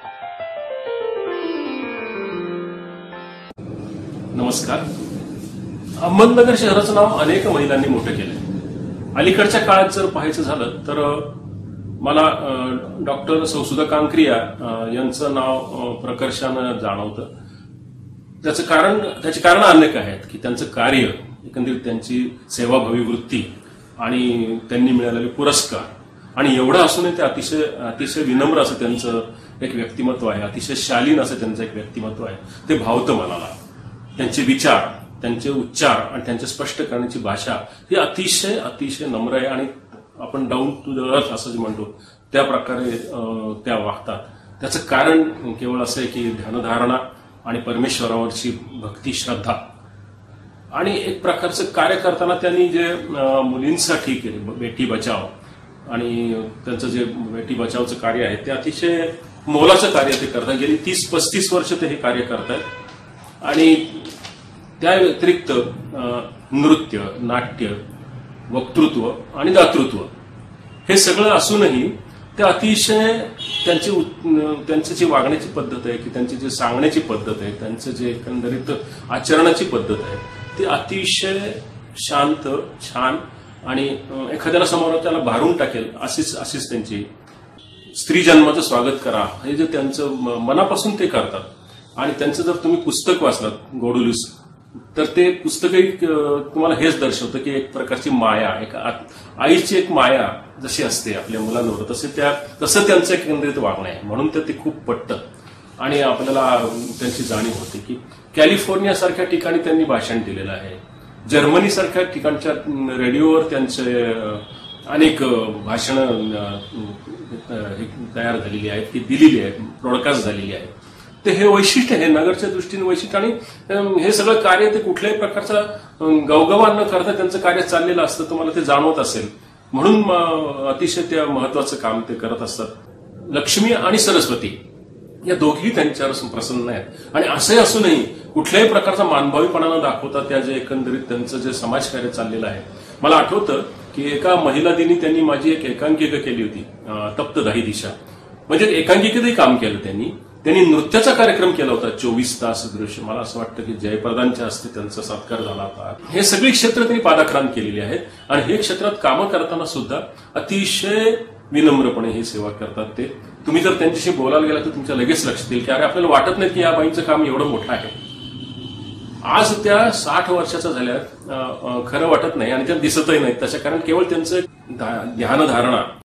नमस्कार. अहमदनगर शहराचं नाव अनेक महिलांनी मोठं केलंय. अलीकडच्या काळात जर पाहायचं झालं तर मला डॉक्टर सौसुधा कांक्रिया यांचं नाव प्रकर्षानं जाणवतं. त्याचे कारण अनेक आहेत की त्यांचं कार्य, एकंदरीत त्यांची सेवाभावी वृत्ती आणि त्यांनी मिळालेले पुरस्कार आणि एवढं असूनही ते अतिशय विनम्र असं त्यांचं एक व्यक्तिमत्व आहे, अतिशय शालीन असं त्यांचं एक व्यक्तिमत्व आहे. ते भावतं मनाला. त्यांचे विचार, त्यांचे उच्चार आणि त्यांचे स्पष्ट करण्याची भाषा ही अतिशय नम्र आहे आणि आपण डाऊन टू द अर्थ असं जे म्हणतो त्या प्रकारे त्या वागतात. त्याचं कारण केवळ असं आहे की ध्यानधारणा आणि परमेश्वरावरची भक्ती, श्रद्धा आणि एक प्रकारचं कार्य करताना त्यांनी जे मुलींसाठी केले, बेटी बचाव आणि त्यांचं जे बेटी बचावचं कार्य आहे ते अतिशय मोलाचं कार्य ते करतात. गेली 30-35 वर्ष ते हे कार्य करतात आणि त्या व्यतिरिक्त नृत्य, नाट्य, वक्तृत्व आणि दातृत्व हे सगळं असूनही ते अतिशय त्यांची जी वागण्याची पद्धत आहे की त्यांची जी सांगण्याची पद्धत आहे, त्यांचं जे एकंदरीत आचरणाची पद्धत आहे ती अतिशय शांत, छान आणि एखाद्याला समोर त्याला भारून टाकेल अशीच त्यांची स्त्री जन्माचं स्वागत करा हे जे त्यांचं मनापासून ते करतात. आणि त्यांचं जर तुम्ही पुस्तक वाचलात गोडुलूस तर ते पुस्तकही तुम्हाला हेच दर्शवतं की एक प्रकारची माया, एक आईची एक माया जशी असते आपल्या मुलांवर तसं त्यांचं एकंदरीत वागणं आहे. म्हणून ते खूप पटतं आणि आपल्याला त्यांची जाणीव होते की कॅलिफोर्निया सारख्या ठिकाणी त्यांनी भाषण दिलेलं आहे. जर्मनी सारख्या ठिकाणच्या रेडिओवर त्यांचे अनेक भाषणं तयार झालेली आहेत की दिलेली आहेत, ब्रॉडकास्ट झालेली आहेत. ते हे वैशिष्ट्य आहे, नगरच्या दृष्टीने वैशिष्ट्य. आणि हे सगळं कार्य ते कुठल्याही प्रकारचा गवगवा न करता त्यांचं कार्य चाललेलं असतं, तुम्हाला ते जाणवत असेल. म्हणून अतिशय त्या महत्वाचं काम ते करत असतात. लक्ष्मी आणि सरस्वती या दोघी त्यांच्यावर प्रसन्न आहेत आणि असंही असूनही कुठल्याही प्रकारचा मानभावीपणा न दाखवता त्या जे एकंदरीत त्यांचं जे समाजकार्य चाललेलं आहे. मला आठवतं की एका महिला दिनी त्यांनी माझी एक एकांकिका केली होती, तप्त दाही दिशा. म्हणजे एकांकिकेतही काम केलं त्यांनी नृत्याचा कार्यक्रम केला होता, 24 तास दृश्य. मला असं वाटतं की जयप्रदांच्या हस्ते त्यांचा सत्कार झाला होता. हे सगळी क्षेत्र त्यांनी पादाक्रांत केलेली आहेत आणि हे क्षेत्रात कामं करताना सुद्धा अतिशय विनम्रपणे ही सेवा करतात. ते तुम्ही जर त्यांच्याशी बोलायला गेला तर तुमच्या लगेच लक्षात येईल की अरे आपल्याला वाटत नाही की या बाईंचं काम एवढं मोठं आहे. आज त्या 60 वर्षाच्या झाल्यात खरं वाटत नाही आणि त्या दिसतही नाहीत तशा, कारण केवळ त्यांचं ध्यानधारणा